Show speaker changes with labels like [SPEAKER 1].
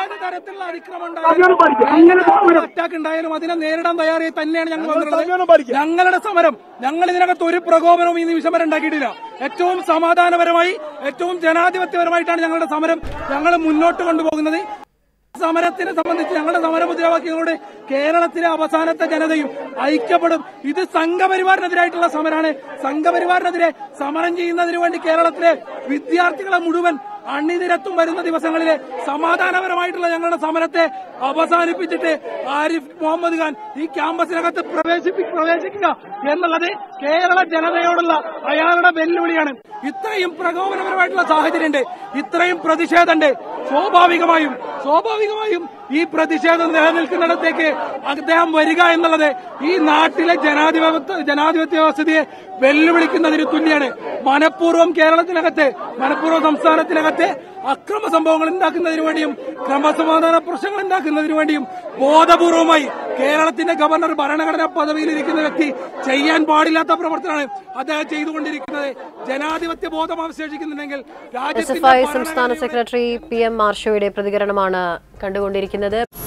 [SPEAKER 1] ഏത് തരത്തിലുള്ള അതിക്രമം ഉണ്ടായാലും അറ്റാക്ക് ഉണ്ടായാലും അതിനെ നേരിടാൻ തയ്യാറായി തന്നെയാണ് ഞങ്ങൾ വന്നിട്ടുള്ളത്. ഞങ്ങളുടെ സമരം ഞങ്ങൾ ഇതിനകത്ത് ഒരു പ്രകോപനവും ഈ നിമിഷം വരെ ഉണ്ടാക്കിയിട്ടില്ല. ഏറ്റവും സമാധാനപരമായി ഏറ്റവും ജനാധിപത്യപരമായിട്ടാണ് ഞങ്ങളുടെ സമരം ഞങ്ങൾ മുന്നോട്ട് കൊണ്ടുപോകുന്നത്. സമരത്തിനെ സംബന്ധിച്ച് ഞങ്ങളുടെ സമരമുദ്രാവാക്യങ്ങളോട് കേരളത്തിലെ അവസാനത്തെ ജനതയും ഐക്യപ്പെടും. ഇത് സംഘപരിവാറിനെതിരായിട്ടുള്ള സമരമാണ്. സംഘപരിവാറിനെതിരെ സമരം ചെയ്യുന്നതിന് വേണ്ടി കേരളത്തിലെ വിദ്യാർത്ഥികളെ മുഴുവൻ അണിനിരത്തും വരുന്ന ദിവസങ്ങളിലെ സമാധാനപരമായിട്ടുള്ള ഞങ്ങളുടെ സമരത്തെ അവസാനിപ്പിച്ചിട്ട് ആരിഫ് മുഹമ്മദ് ഖാൻ ഈ ക്യാമ്പസിനകത്ത് പ്രവേശിക്കുക എന്നുള്ളത് കേരള ജനതയോടുള്ള അയാളുടെ വെല്ലുവിളിയാണ്. ഇത്രയും പ്രകോപനപരമായിട്ടുള്ള സാഹചര്യമുണ്ട്, ഇത്രയും പ്രതിഷേധമുണ്ട്. സ്വാഭാവികമായും ഈ പ്രതിഷേധം നിലനിൽക്കുന്നിടത്തേക്ക് അദ്ദേഹം വരിക എന്നുള്ളത് ഈ നാട്ടിലെ ജനാധിപത്യ വ്യവസ്ഥയെ വെല്ലുവിളിക്കുന്നതിന് തുല്യാണ്. മനഃപൂർവ്വം കേരളത്തിനകത്ത് സംസ്ഥാനത്തിനകത്ത് അക്രമ സംഭവങ്ങൾ ഉണ്ടാക്കുന്നതിന് വേണ്ടിയും ക്രമസമാധാന പ്രശ്നങ്ങൾ ഉണ്ടാക്കുന്നതിന് വേണ്ടിയും ബോധപൂർവമായി കേരളത്തിന്റെ ഗവർണർ ഭരണഘടനാ പദവിയിലിരിക്കുന്ന വ്യക്തി ചെയ്യാൻ പാടില്ലാത്ത പ്രവർത്തനമാണ് അദ്ദേഹം ചെയ്തുകൊണ്ടിരിക്കുന്നത്. ജനാധിപത്യ ബോധം അവശേഷിക്കുന്നുണ്ടെങ്കിൽ
[SPEAKER 2] സംസ്ഥാന സെക്രട്ടറി PM മാർഷോയുടെ പ്രതികരണമാണ് കണ്ടുകൊണ്ടിരിക്കുന്നത്.